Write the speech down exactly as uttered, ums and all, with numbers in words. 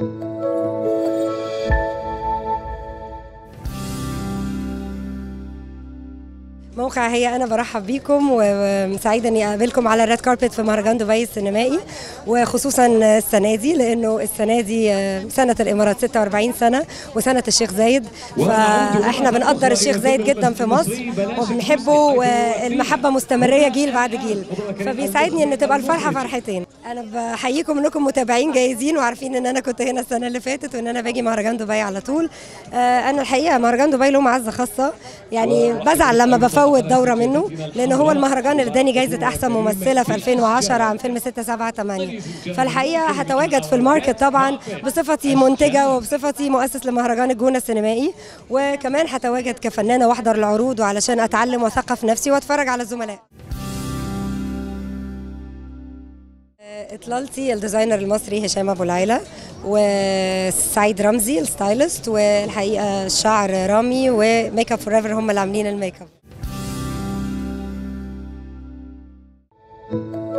موقع هي أنا برحب بيكم وسعيدة إني أقابلكم على الريد كاربت في مهرجان دبي السينمائي، وخصوصا السنة دي لأنه السنة دي سنة الإمارات ستة وأربعين سنة وسنة الشيخ زايد، فإحنا بنقدر الشيخ زايد جدا في مصر وبنحبه، والمحبة مستمرية جيل بعد جيل، فبيسعدني إن تبقى الفرحة فرحتين. أنا بحييكم إنكم متابعين جايزين وعارفين إن أنا كنت هنا السنة اللي فاتت وإن أنا باجي مهرجان دبي على طول. أنا الحقيقة مهرجان دبي له معزة خاصة، يعني بزعل لما بفوت دورة منه لأنه هو المهرجان اللي اداني جايزة أحسن ممثلة في ألفين وعشرة عن فيلم ستة سبعة ثمانية، فالحقيقة هتواجد في الماركت طبعا بصفتي منتجة وبصفتي مؤسس لمهرجان الجونة السينمائي، وكمان هتواجد كفنانة واحضر العروض وعلشان أتعلم وأثقف نفسي وأتفرج على الزملاء. اطلالتي الديزاينر المصري هشام ابو العيله، وسعيد رمزي الستايلست، والحقيقه الشعر رامي، وميك اب فور ايفر هم اللي عاملين الميك اب.